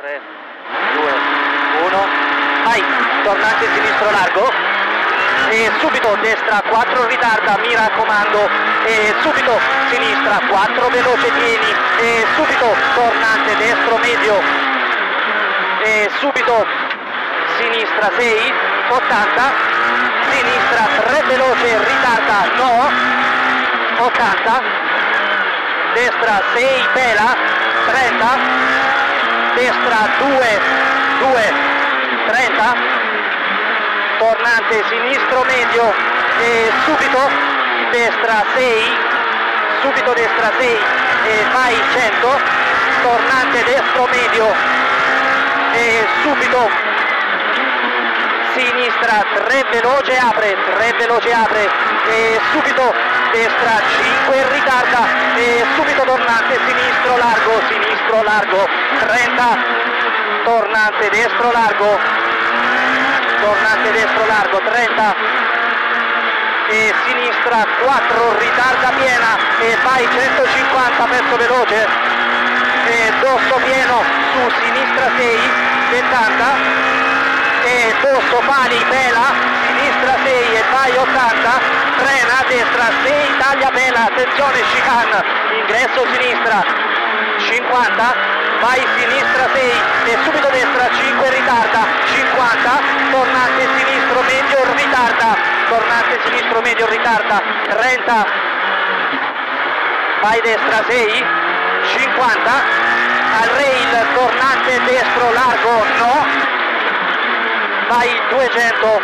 3, 2, 1, vai, tornante sinistro largo, e subito destra 4 ritarda, mi raccomando, e subito sinistra 4 veloce tieni, e subito tornante destro medio, e subito sinistra 6, 80, sinistra 3 veloce, ritarda no, 80, destra 6 pela, 30, destra 2, 2, 30, tornante sinistro medio e subito destra 6, subito destra 6 e vai 100, tornante destro medio e subito sinistra 3 veloce apre, 3 veloce apre e subito destra 5 ritarda e subito tornante sinistro largo 30, tornante destro largo 30 e sinistra 4 ritarda piena e vai 150 verso veloce e dosso pieno su sinistra 6, 70 e dosso pali pela, sinistra 6 e vai 80, frena, destra 6, taglia pela, attenzione chicane, ingresso sinistra 50, vai sinistra 6 e subito destra 5 ritarda, 50, tornante sinistro medio ritarda, tornante sinistro medio ritarda, 30, vai destra 6, 50, al rail tornante destro largo no, vai 200,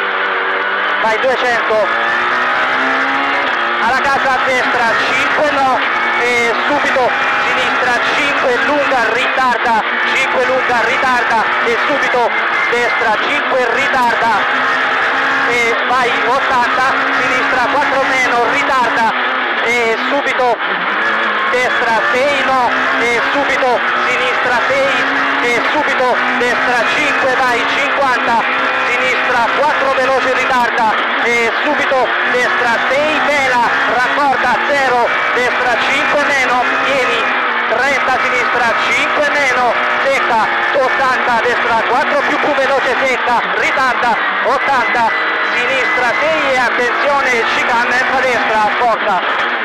alla casa a destra 5 no e subito sinistra 5 lunga ritarda, 5 lunga ritarda e subito destra 5 ritarda e vai 80, sinistra 4 meno ritarda e subito destra 6 no e subito sinistra 6 e subito destra 5 vai 50, sinistra 4 veloce ritarda e subito destra 6 vela, raccorda 0, destra 5 meno, tieni 30, sinistra 5 meno, secca 80, destra 4 più veloce secca, ritarda 80, sinistra 6 e attenzione chicane entra destra, forza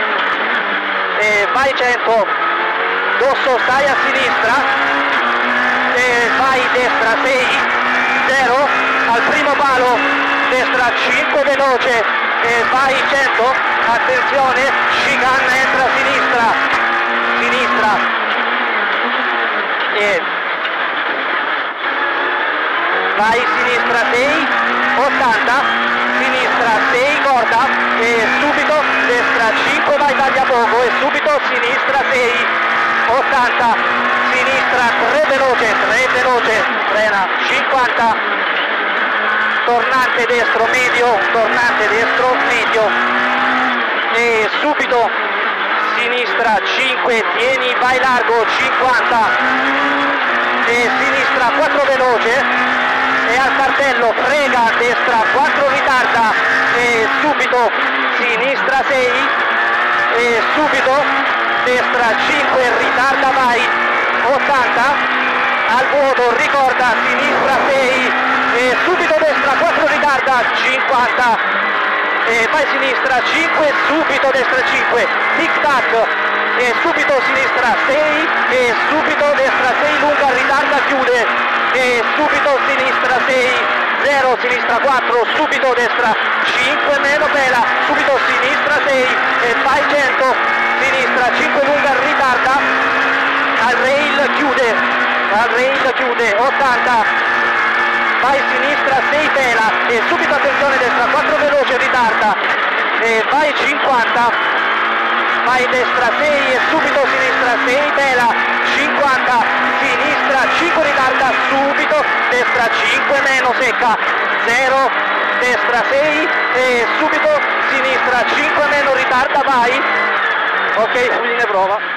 e vai 100, dosso stai a sinistra e vai destra 6, 0, al primo palo destra 5 veloce e vai 100, attenzione chicane entra a sinistra e vai sinistra 6, 80, sinistra 6 corda e subito destra 5 vai taglia poco e subito sinistra 6, 80, sinistra 3 veloce, frena 50, tornante destro medio e subito sinistra 5, tieni, vai largo 50 e sinistra 4 veloce e al cartello frega, destra 4 ritarda e subito sinistra 6 e subito destra 5 ritarda vai 80, al vuoto ricorda sinistra 6 e subito destra 4 ritarda 50 e vai sinistra 5 subito destra 5 tic tac e subito sinistra 6 e subito destra 6 lunga ritarda chiude e subito sinistra 6 0 sinistra 4 subito destra 5 meno pela subito sinistra 6 e vai 100 sinistra 5 lunga ritarda al rail chiude 80, vai sinistra 6 pela e subito attenzione destra 4 veloce ritarda e vai 50, vai destra 6 e subito sinistra 6 pela 50, sinistra 5 ritarda subito destra 5 meno secca 0, destra 6 e subito sinistra 5 meno ritarda vai, ok, fine prova.